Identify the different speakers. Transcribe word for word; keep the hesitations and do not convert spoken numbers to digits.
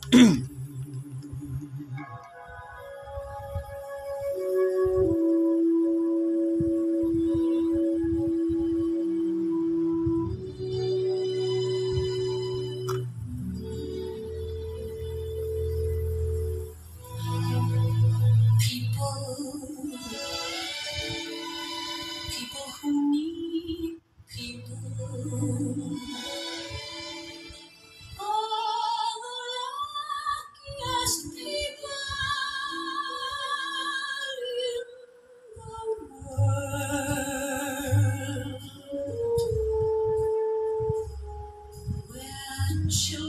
Speaker 1: People who need people. All the luckiest people in the world. When children